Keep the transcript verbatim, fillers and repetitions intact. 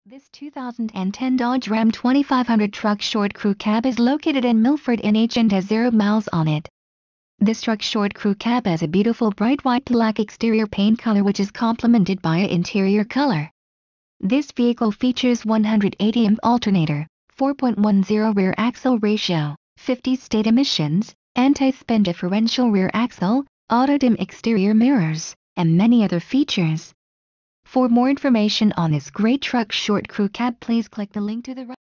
This two thousand ten Dodge Ram twenty-five hundred truck short crew cab is located in Milford, N H and has zero miles on it. This truck short crew cab has a beautiful bright white black exterior paint color which is complemented by an interior color. This vehicle features one hundred eighty amp alternator, four point one zero rear axle ratio, fifty state emissions, anti-spin differential rear axle, auto-dim exterior mirrors, and many other features. For more information on this great truck short crew cab, please click the link to the right.